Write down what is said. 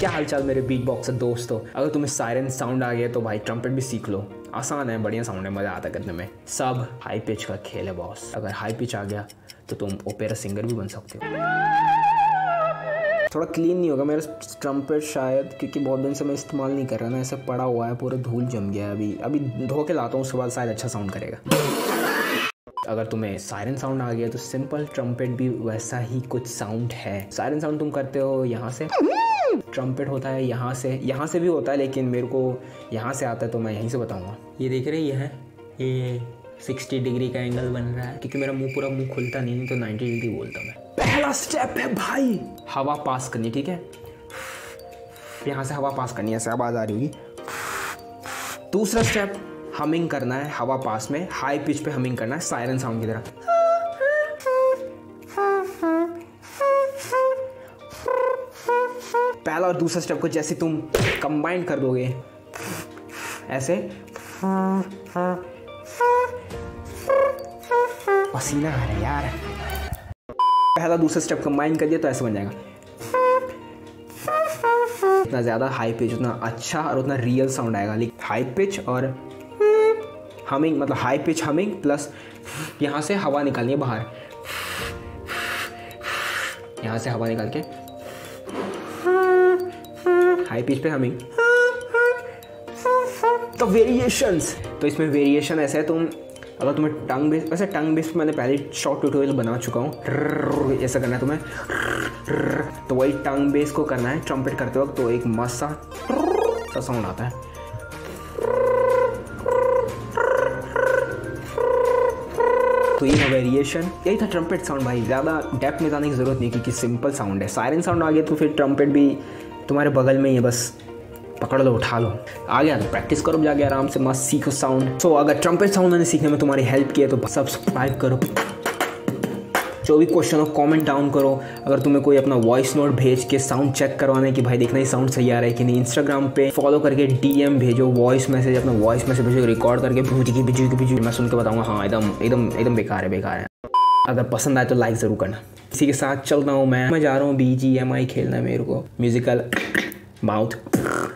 क्या हालचाल मेरे बीट बॉक्सर दोस्तों। अगर तुम्हें सायरन साउंड आ गया तो भाई ट्रम्पेट भी सीख लो, आसान है, बढ़िया साउंड है, मज़ा आता करने में। सब हाई पिच का खेल है बॉस। अगर हाई पिच आ गया तो तुम ओपेरा सिंगर भी बन सकते हो। थोड़ा क्लीन नहीं होगा मेरा ट्रम्पेट शायद, क्योंकि बहुत दिन से मैं इस्तेमाल नहीं कर रहा ना, ऐसे पड़ा हुआ है, पूरा धूल जम गया है। अभी धो के लाता हूँ, उसके बाद शायद अच्छा साउंड करेगा। अगर तुम्हें सायरन साउंड आ गया तो सिंपल ट्रम्पेट भी वैसा ही कुछ साउंड है। सायरन साउंड तुम करते हो यहाँ से, ट्रम्पेट होता है यहाँ से भी होता है, लेकिन मेरे को यहाँ से आता है तो मैं यहीं से बताऊँगा। ये देख रही है, ये 60 डिग्री का एंगल बन रहा है, क्योंकि मेरा मुंह खुलता नहीं तो 90 डिग्री बोलता मैं। पहला स्टेप है भाई, हवा पास करनी, ठीक है, यहाँ से हवा पास करनी है, ऐसे आवाज़ आ रही होगी। दूसरा स्टेप हमिंग करना है, हवा पास में हाई पिच पे हमिंग करना है, सायरन साउंड की तरह। पहला और दूसरा स्टेप को जैसे तुम कंबाइन कर दोगे ऐसे, पसीना आ रहा है यार। पहला दूसरा स्टेप कंबाइन कर दिया तो ऐसे बन जाएगा। इतना ज़्यादा हाई पिच उतना अच्छा और उतना रियल साउंड आएगा। लेकिन हाई पिच और हमिंग, मतलब हाई पिच हमिंग प्लस यहाँ से हवा निकालनी है बाहर, यहाँ से हवा निकाल के हाई पिच पे हमिंग। तो वेरिएशंस, तो इसमें वेरिएशन ऐसा है, तुम अगर तुम्हें टंग बेस, वैसे टंग बेस पे मैंने पहले शॉर्ट ट्यूटोरियल बना चुका हूँ, ऐसा करना है तुम्हें, तो वही टंग बेस को करना है ट्रम्पेट करते वक्त, तो एक मस्त सा साउंड आता है। तो ये वेरिएशन, यही था ट्रम्पेट साउंड भाई। ज़्यादा डेप्थ में जाने की ज़रूरत नहीं, क्योंकि सिंपल साउंड है। सायरन साउंड आ गया तो फिर ट्रम्पेट भी तुम्हारे बगल में ही है, बस पकड़ लो, उठा लो। आ गया तो प्रैक्टिस करो जाके आराम से, मस्त सीखो साउंड। सो अगर ट्रम्पेट साउंड मैंने सीखने में तुम्हारी हेल्प किया तो सब्सक्राइब करो, जो भी क्वेश्चन हो कमेंट डाउन करो। अगर तुम्हें कोई अपना वॉइस नोट भेज के साउंड चेक करवाना है कि भाई देखना ही साउंड सही आ रहा है कि नहीं, इंस्टाग्राम पे फॉलो करके डीएम भेजो, वॉइस मैसेज, अपना वॉइस मैसेज भेजो, रिकॉर्ड करके भेजो, मैं सुन के बताऊंगा हाँ एकदम बेकार है। अगर पसंद आए तो लाइक ज़रूर करना। इसी के साथ चलता हूँ मैं जा रहा हूँ BGMI खेलना है मेरे को, म्यूजिकल माउथ।